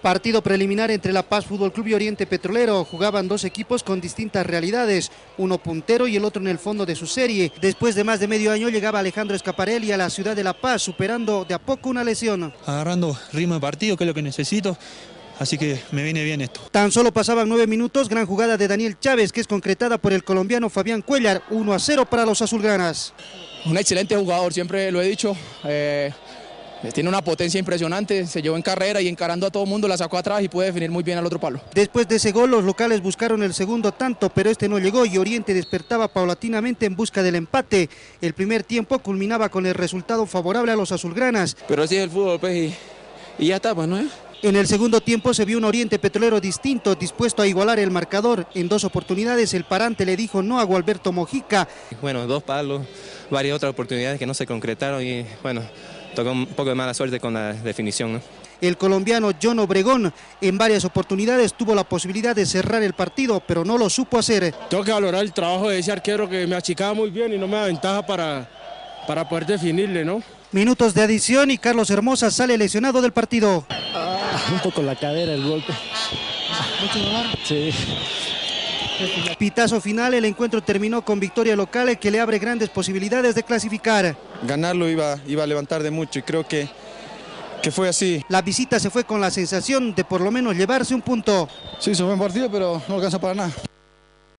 Partido preliminar entre La Paz Fútbol Club y Oriente Petrolero. Jugaban dos equipos con distintas realidades, uno puntero y el otro en el fondo de su serie. Después de más de medio año llegaba Alejandro Escaparelli a la ciudad de La Paz, superando de a poco una lesión. Agarrando ritmo de partido, que es lo que necesito, así que me viene bien esto. Tan solo pasaban 9 minutos, gran jugada de Daniel Chávez, que es concretada por el colombiano Fabián Cuellar, 1-0 para los azulgranas. Un excelente jugador, siempre lo he dicho. Tiene una potencia impresionante, se llevó en carrera y encarando a todo el mundo la sacó atrás y puede definir muy bien al otro palo. Después de ese gol los locales buscaron el segundo tanto, pero este no llegó y Oriente despertaba paulatinamente en busca del empate. El primer tiempo culminaba con el resultado favorable a los azulgranas. Pero así es el fútbol, pues, y ya está, pues, ¿no es? En el segundo tiempo se vio un Oriente Petrolero distinto, dispuesto a igualar el marcador. En dos oportunidades el parante le dijo no a Gualberto Mojica. Bueno, dos palos, varias otras oportunidades que no se concretaron y bueno, tocó un poco de mala suerte con la definición, ¿no? El colombiano John Obregón en varias oportunidades tuvo la posibilidad de cerrar el partido, pero no lo supo hacer. Tengo que valorar el trabajo de ese arquero que me achicaba muy bien y no me da ventaja para poder definirle, ¿no? Minutos de adición y Carlos Hermosa sale lesionado del partido. Un poco la cadera, el golpe. ¿Mucho dolor? Sí. Pitazo final, el encuentro terminó con victoria local que le abre grandes posibilidades de clasificar. Ganarlo iba a levantar de mucho y creo que fue así. La visita se fue con la sensación de por lo menos llevarse un punto. Sí, se fue un partido, pero no alcanza para nada.